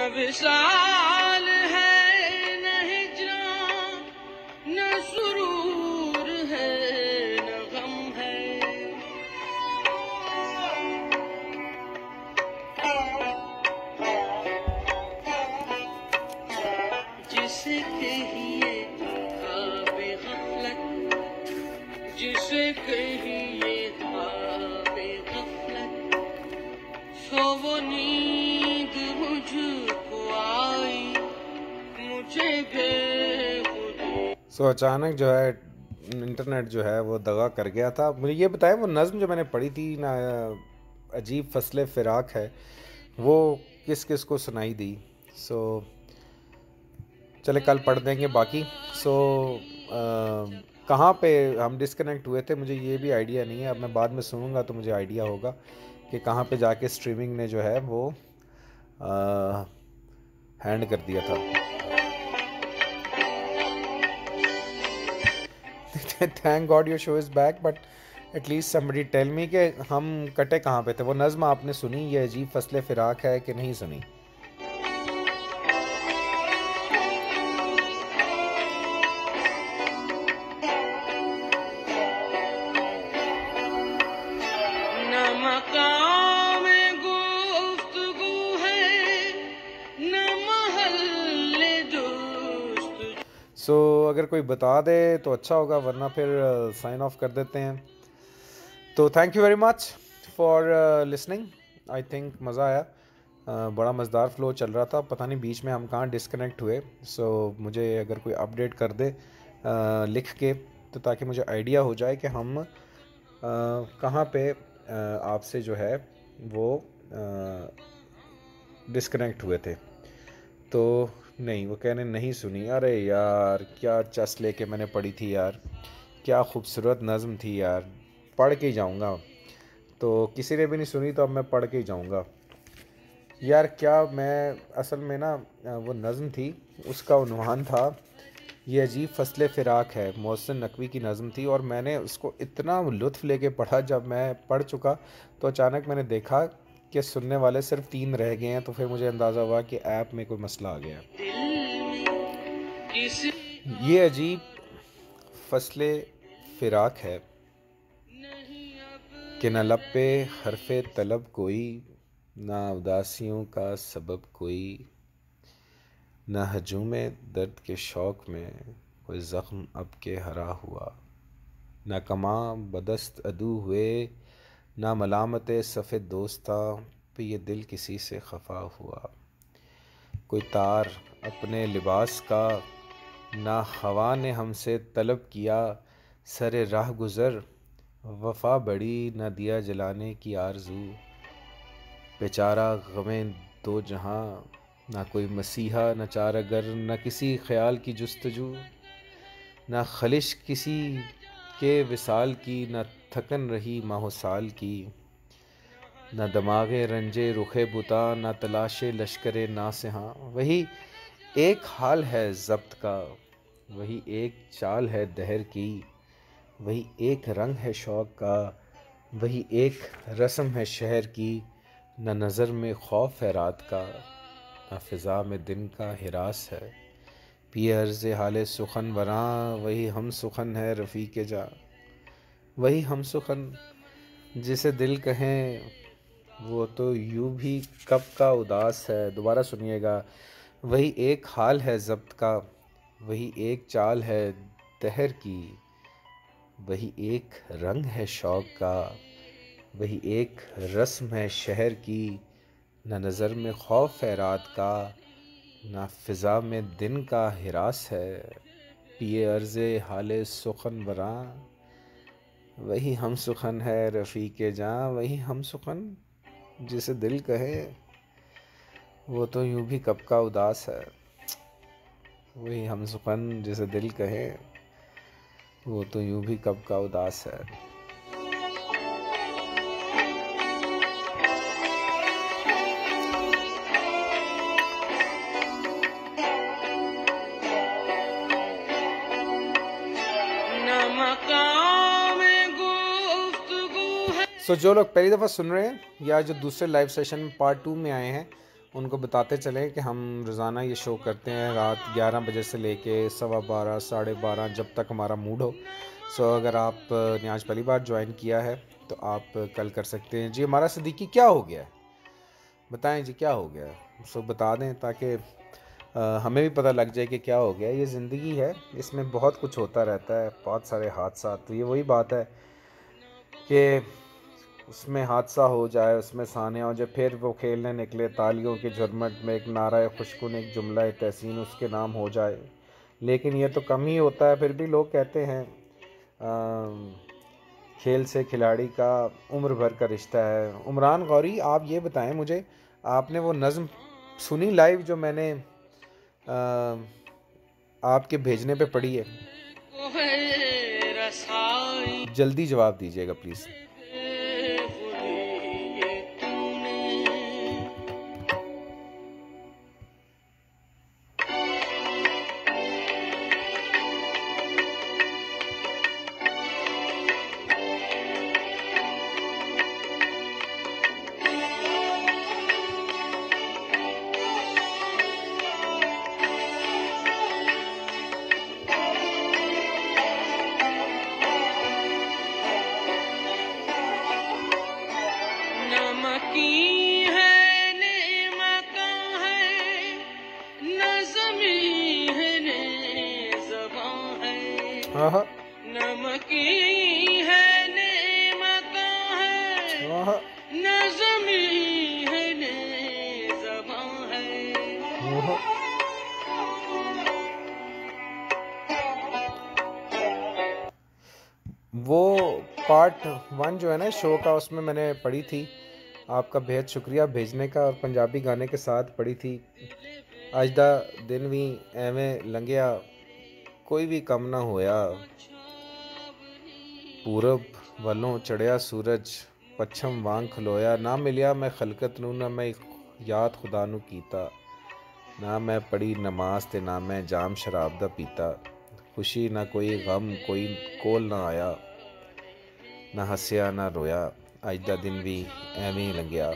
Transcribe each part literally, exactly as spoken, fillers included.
विशाल है न हिजरां, न सुरूर है न गम है। जिसे कहिए ख्वाबे गफलत, जिसे कहिए ख्वाबे गफलत, सो वो नींद मुझको आई, मुझे बेखुदी। सो so, अचानक जो है इंटरनेट जो है वो दगा कर गया था। मुझे ये बताएं, वो नज़्म जो मैंने पढ़ी थी ना, अजीब फसले फ़िराक है, वो किस किस को सुनाई दी? सो so, चले कल पढ़ देंगे बाकी। सो so, कहाँ पे हम डिस्कनेक्ट हुए थे मुझे ये भी आइडिया नहीं है। अब मैं बाद में सुनूंगा तो मुझे आइडिया होगा कि कहाँ पे जाके स्ट्रीमिंग ने जो है वो हैंड कर दिया था। Thank God your show is back, but at least somebody tell me कि हम कटे कहाँ पे थे। वो नज़्म आपने सुनी, ये अजीब फसले फ़िराक है कि नहीं सुनी? सो so, अगर कोई बता दे तो अच्छा होगा, वरना फिर साइन ऑफ कर देते हैं। तो thank you very much for listening. I think मज़ा आया, uh, बड़ा मज़ेदार फ्लो चल रहा था। पता नहीं बीच में हम कहाँ डिस्कनेक्ट हुए। सो so, मुझे अगर कोई अपडेट कर दे uh, लिख के, तो ताकि मुझे आइडिया हो जाए कि हम uh, कहाँ पे uh, आपसे जो है वो डिस्कनेक्ट uh, हुए थे। तो नहीं, वो कहने नहीं सुनी। अरे यार, क्या चस लेके मैंने पढ़ी थी यार, क्या खूबसूरत नज़्म थी यार, पढ़ के ही जाऊँगा। तो किसी ने भी नहीं सुनी, तो अब मैं पढ़ के ही जाऊँगा यार। क्या मैं असल में ना, वो नज़्म थी, उसका उन्वान था ये अजीब फसले फ़िराक है, मोहसिन नकवी की नज़्म थी। और मैंने उसको इतना लुत्फ़ लेके पढ़ा, जब मैं पढ़ चुका तो अचानक मैंने देखा कि सुनने वाले सिर्फ तीन रह गए हैं। तो फिर मुझे अंदाज़ा हुआ कि ऐप में कोई मसला आ गया। ये अजीब फसले फ़िराक है कि न लब पे हरफ़े तलब कोई, ना उदासियों का सबब कोई, ना हजूमे दर्द के शौक़ में कोई ज़ख्म अब के हरा हुआ, ना कमा बदस्त अदू हुए, ना मलामत सफ़े दोस्ता पे ये दिल किसी से खफा हुआ। कोई तार अपने लिबास का ना हवा ने हमसे तलब किया, सरे राह गुज़र वफ़ा बड़ी न दिया जलाने की आरज़ू। बेचारा गमे दो जहां, ना कोई मसीहा न चारागर, न किसी ख्याल की जुस्तजू, ना खलिश किसी के विसाल की, न थकन रही माहो साल की, न दमागे रंजे रुखे बुता, न तलाशे लश्करे नासिहां। वही एक हाल है ज़ब्त का, वही एक चाल है दहर की, वही एक रंग है शौक़ का, वही एक रस्म है शहर की। न नज़र में खौफ है रात का, न फ़िज़ा में दिन का हिरास है। पिए अर्ज़े हाले सुखन वरां, वही हम सुखन है रफ़ीक़े जा। वही हम सुखन जिसे दिल कहें, वो तो यूँ भी कब का उदास है। दोबारा सुनिएगा। वही एक हाल है ज़ब्त का, वही एक चाल है दहर की, वही एक रंग है शौक़ का, वही एक रस्म है शहर की। न नज़र में खौफ है रात का, न फ़िज़ा में दिन का हिरास है। पिए अर्ज़े हाले सुखन वरां, वही हम सुखन है रफ़ीक़े जां। वही हम सुखन जिसे दिल कहे, वो तो यूँ भी कब का उदास है। वही हम सुखन जिसे दिल कहे, वो तो यूँ भी कब का उदास है। सो so, जो लोग पहली दफ़ा सुन रहे हैं या जो दूसरे लाइव सेशन में पार्ट टू में आए हैं, उनको बताते चलें कि हम रोज़ाना ये शो करते हैं रात ग्यारह बजे से लेके सवा बारह साढ़े बारह जब तक हमारा मूड हो। सो अगर आप ने आज पहली बार ज्वाइन किया है तो आप कल कर सकते हैं। जी हमारा सिद्दीकी क्या हो गया है, बताएं जी क्या हो गया है। सो बता दें ताकि हमें भी पता लग जाए कि क्या हो गया। ये ज़िंदगी है, इसमें बहुत कुछ होता रहता है, बहुत सारे हादसा। तो ये वही बात है कि उसमें हादसा हो जाए, उसमें सानिया हो जाए, फिर वो खेलने निकले तालियों के झुरमट में एक नारा खुशकुन एक जुमला तहसीन उसके नाम हो जाए। लेकिन ये तो कम ही होता है। फिर भी लोग कहते हैं आ, खेल से खिलाड़ी का उम्र भर का रिश्ता है। उमरान गौरी आप ये बताएं मुझे, आपने वो नज़्म सुनी लाइव जो मैंने आ, आपके भेजने पे पड़ी है? जल्दी जवाब दीजिएगा प्लीज़। नमकी है नेमता है नज़मी है नेज़बां है। वो पार्ट वन जो है ना शो का, उसमें मैंने पढ़ी थी। आपका बेहद शुक्रिया भेजने का, और पंजाबी गाने के साथ पढ़ी थी। अज दा दिन भी एवें लंघिया, कोई भी कम ना होया। पूरब वालों चढ़िया सूरज पच्छम वांग खलोया। ना मिलिया मैं खलकत नूं, ना मैं याद खुदा नूं कीता। ना मैं पढ़ी नमाज ते ना मैं जाम शराब दा पीता। खुशी ना कोई गम कोई कोल ना आया, ना हंसिया ना रोया। अज दा दिन भी एवें ही लंघिया।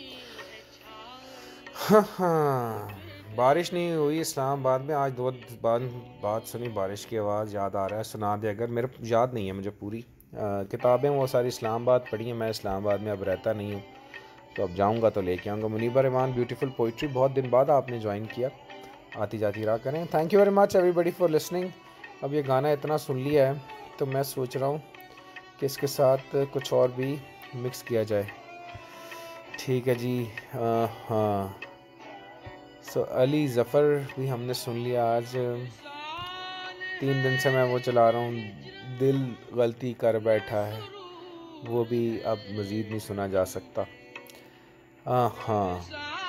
हाँ हाँ, बारिश नहीं हुई इस्लामाबाद में आज। दो बाद बात सुनी, बारिश की आवाज़ याद आ रहा है, सुना दे अगर। मेरे याद नहीं है मुझे पूरी किताबें, वो सारी इस्लामाबाद पढ़ी हैं। मैं इस्लामाबाद में अब रहता नहीं हूँ, तो अब जाऊँगा तो लेके आऊँगा। मुनीबा रहमान ब्यूटीफुल पोइट्री, बहुत दिन बाद आपने ज्वाइन किया, आती जाती रहा करें। Thank you very much everybody for listening. अब ये गाना इतना सुन लिया है तो मैं सोच रहा हूँ कि इसके साथ कुछ और भी मिक्स किया जाए। ठीक है जी। हाँ, सो अली ज़फ़र भी हमने सुन लिया। आज तीन दिन से मैं वो चला रहा हूँ, दिल गलती कर बैठा है, वो भी अब मज़ीद नहीं सुना जा सकता। हाँ,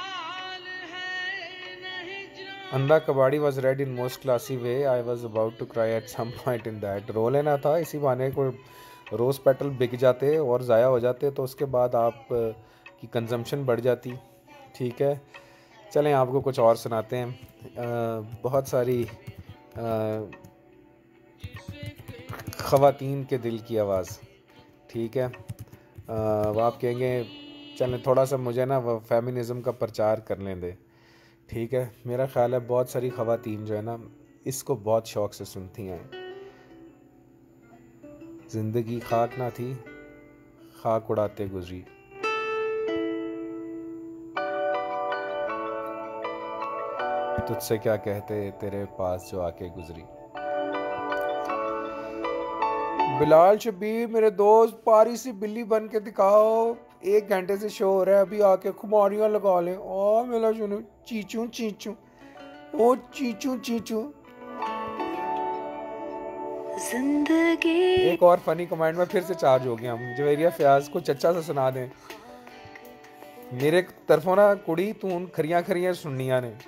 Andha Kabadi was read in most classy way, I was about to cry at some point in that. रो लेना था, इसी बहाने को रोज़ पेटल बिक जाते और ज़ाया हो जाते, तो उसके बाद आप की कंजम्पशन बढ़ जाती। ठीक है, चलें आपको कुछ और सुनाते हैं। आ, बहुत सारी ख़वातीन के दिल की आवाज़। ठीक है, वो आप कहेंगे चलें थोड़ा सा मुझे ना वो फेमिनिज़म का प्रचार कर लें दे। ठीक है, मेरा ख़्याल है बहुत सारी ख़वातीन जो है ना इसको बहुत शौक़ से सुनती हैं। ज़िंदगी खाक ना थी, खाक उड़ाते गुजरी। तुझसे क्या कहते तेरे पास जो आके गुजरी। बिलाल शबीर मेरे दोस्त, पारी सी बिल्ली बन के दिखाओ, एक घंटे से शो हो रहा है, अभी आके खुमारियां लगा लें। ओ मेरा सुनो, चीचू चीचू, ओ चीचू चीचू। जिंदगी। एक और फनी कमेंट में फिर से चार्ज हो गया हम। जवेरिया फयाज कुछ अच्छा सा सुना दें। मेरे तरफों ना कुड़ी तू खरियां खरियां सुननिया ने।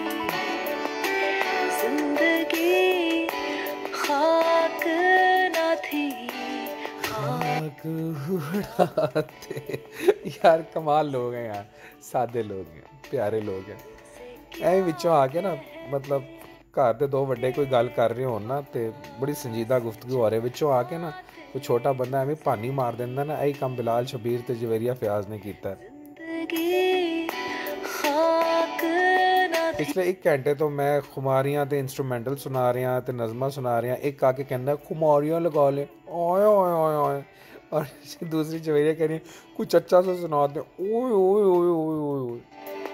जिंदगी खाक ना थी, खाक उड़ाते। यार कमाल लोग हैं यार, सादे लोग हैं, प्यारे लोग हैं। ऐ विचों आके ना मतलब घर दे दो वड्डे कोई गल कर रहे हो ना ते बड़ी संजीदा गुफ्तगू हो रही, विचों आके ना कोई छोटा बंदा एवं भानी मार देंदा ना। यही काम बिलाल शबीर ते जवेरिया फयाज ने किया। पिछले एक घंटे तो मैं खुमारियां ते इंस्ट्रूमेंटल सुना रही हैं ते नज़मा सुना रही हैं, एक आके कहना खुमारियां लगा ले ओए ओए ओए ओए, और दूसरी जवेरिया कह रही है कुछ अच्छा सा सुना दे ओए ओए ओए ओए ओए।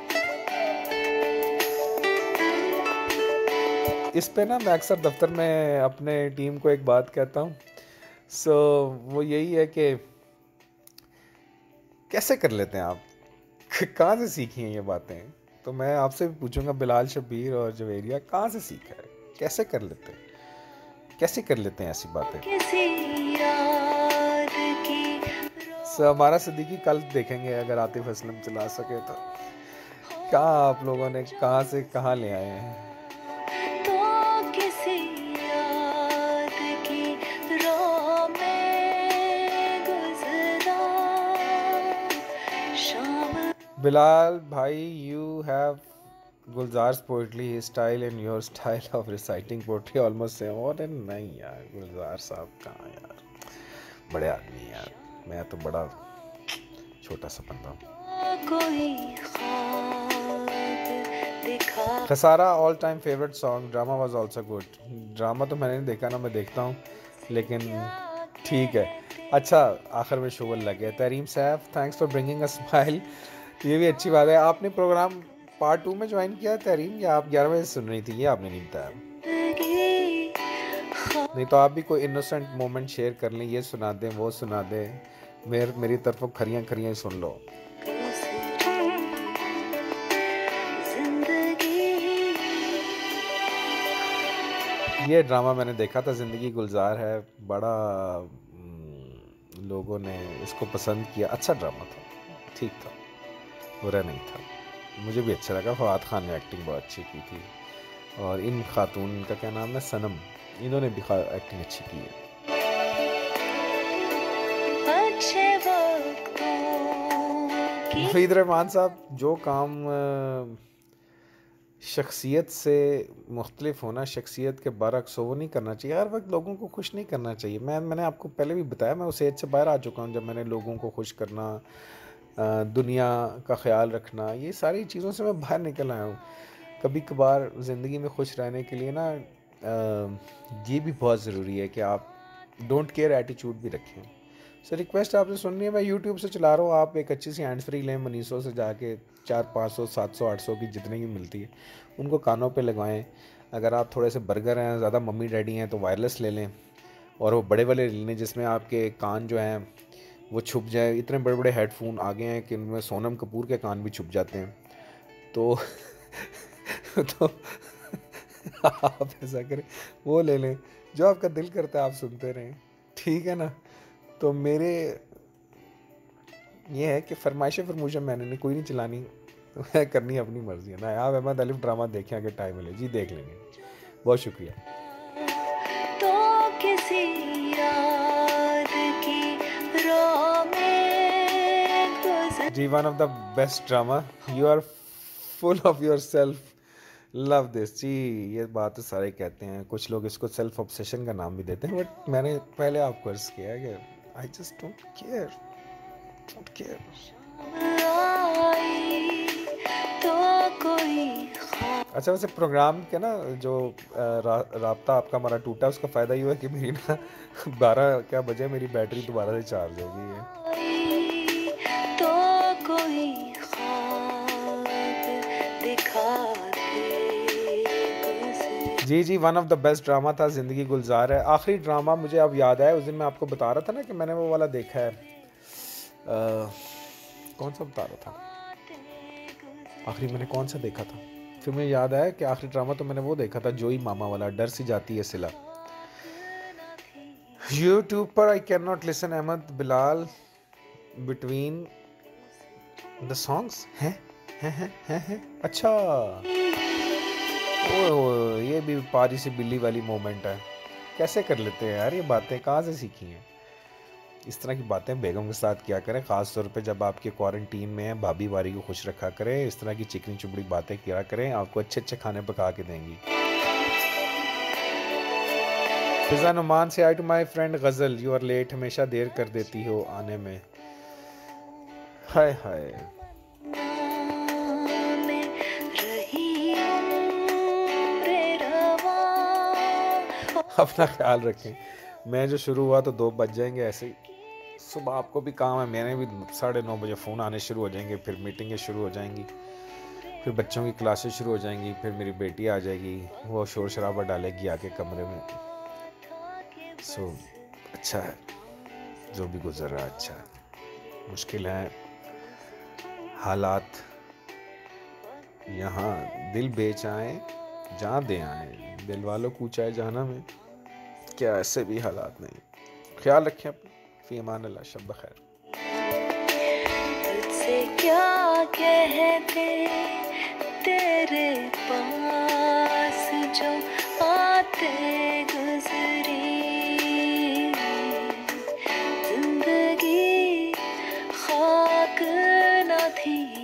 इस पे ना मैं अक्सर दफ्तर में अपने टीम को एक बात कहता हूँ, सो वो यही है कि कैसे कर लेते हैं आप, कहाँ से सीखी हैं ये बातें। तो मैं आपसे भी पूछूंगा बिलाल शब्बीर और जवेरिया कहाँ से सीखा है, कैसे कर लेते हैं, कैसे कर लेते हैं ऐसी बातें। सो हमारा सिद्दीकी कल देखेंगे अगर आतिफ असलम चला सके तो, कहाँ आप लोगों ने कहाँ से कहाँ ले आए हैं। बिलाल भाई you have Gulzar's poetry style and your style of reciting poetry almost same. और नहीं यार गुलजार साहब कहाँ यार, बड़े आदमी यार, मैं तो बड़ा छोटा सा बंदा हूँ। Khasara all time favourite song, drama was also good. Drama तो मैंने नहीं देखा ना, मैं देखता हूँ लेकिन ठीक है। अच्छा आखिर में शुगर लग गया। Tareem Saif thanks for bringing a smile, ये भी अच्छी बात है। आपने प्रोग्राम पार्ट टू में ज्वाइन किया तरीम, या आप ग्यारह बजे सुन रही थी, ये आपने नहीं बताया। नहीं तो आप भी कोई इनोसेंट मोमेंट शेयर कर लें, ये सुना दें वो सुना दें, मेरे मेरी तरफ खरियाँ खरियाँ सुन लो। ये ड्रामा मैंने देखा था, ज़िंदगी गुलजार है, बड़ा लोगों ने इसको पसंद किया, अच्छा ड्रामा था, ठीक था, बुरा नहीं था, मुझे भी अच्छा लगा। फवाद खान ने एक्टिंग बहुत अच्छी की थी, और इन खातून का क्या नाम है, सनम, इन्होंने भी एक्टिंग अच्छी की है। मुफीद रहमान साहब, जो काम शख्सियत से मुख्तलिफ होना, शख्सियत के बरक्स हो, वो नहीं करना चाहिए। हर वक्त लोगों को खुश नहीं करना चाहिए। मैं मैंने आपको पहले भी बताया, मैं उस एज से बाहर आ चुका हूँ जब मैंने लोगों को खुश करना, दुनिया का ख्याल रखना, ये सारी चीज़ों से मैं बाहर निकल आया हूँ। कभी कभार ज़िंदगी में खुश रहने के लिए ना ये भी बहुत ज़रूरी है कि आप डोंट केयर एटीट्यूड भी रखें। सो रिक्वेस्ट आपसे सुननी है, मैं यूट्यूब से चला रहा हूँ, आप एक अच्छी सी हैंड फ्री लें, मनीषों से जाके चार पाँच सौ सात सौ आठ सौ की जितनी भी मिलती है उनको कानों पे लगवाएं। अगर आप थोड़े से बर्गर हैं, ज़्यादा मम्मी डैडी हैं, तो वायरलेस ले लें, और वो बड़े वाले लें जिसमें आपके कान जो हैं वो छुप जाए। इतने बड़े बड़े हेडफोन आ गए हैं कि उनमें सोनम कपूर के कान भी छुप जाते हैं। तो तो आप ऐसा करें, वो ले लें, जो आपका दिल करता है आप सुनते रहें, ठीक है ना। तो मेरे ये है कि फरमाइशें फरमूशें मैंने नहीं कोई नहीं चलानी, मैं करनी अपनी मर्जी है ना। आप अहमद अलीफ ड्रामा देखें अगर टाइम मिले, जी देख लेंगे, बहुत शुक्रिया। तो किसी याद की जी, one of the best drama, you are full of yourself, love this. जी ये बात तो सारे कहते हैं, कुछ लोग इसको सेल्फ ऑब्सेशन का नाम भी देते हैं, बट मैंने पहले आपको अर्ज किया है कि I just don't care, don't care. अच्छा वैसे प्रोग्राम के ना जो रा, राब्ता आपका हमारा टूटा, उसका फ़ायदा ये हुआ कि मेरी ना बारह क्या बजे मेरी बैटरी दोबारा से चार्ज हो गई है। जी जी, one of the best drama था ज़िंदगी गुलजार है। आखिरी ड्रामा मुझे अब याद आया, उस दिन मैं आपको बता रहा था ना कि मैंने वो वाला देखा है, आ, कौन सा बता रहा था आखिरी मैंने कौन सा देखा था, फिर मुझे याद आया कि आखिरी ड्रामा तो मैंने वो देखा था जोई मामा वाला, डर सी जाती है सिला। यूट्यूब पर I can not listen Ahmed Bilal between the songs हैं हैं हैं हैं हैं अच्छा, ओ ये भी पारी से बिल्ली वाली मोमेंट है। कैसे कर लेते हैं यार ये बातें, कहाँ से सीखी हैं? इस तरह की बातें बेगम के साथ किया करें, ख़ास तौर पे जब आपके क्वारंटीन में हैं, भाभी बारी को खुश रखा करें, इस तरह की चिकनी चुपड़ी बातें किया करें, आपको अच्छे अच्छे खाने पका के देंगी। फिजा नुमान से, I to my friend Ghazal, you are late, हमेशा देर कर देती हो आने में। हाय हाय अपना ख्याल रखें। मैं जो शुरू हुआ तो दो बज जाएंगे ऐसे ही। सुबह आपको भी काम है, मैंने भी साढ़े नौ बजे फ़ोन आने शुरू हो जाएंगे, फिर मीटिंगें शुरू हो जाएंगी, फिर बच्चों की क्लासेस शुरू हो जाएंगी, फिर मेरी बेटी आ जाएगी, वो शोर शराबा डालेगी आके कमरे में। सो अच्छा है, जो भी गुजर रहा है अच्छा है। मुश्किल है हालात, यहाँ दिल बेचाएं जहाँ दे आए, दिल वालों कूचाए जाना में क्या ऐसे भी हालात नहीं। ख्याल रखें अपना। फी अमान अल्लाह, शब खैर। तुझसे क्या कहते तेरे पास जो आते गुजरी, जिंदगी खाक न थी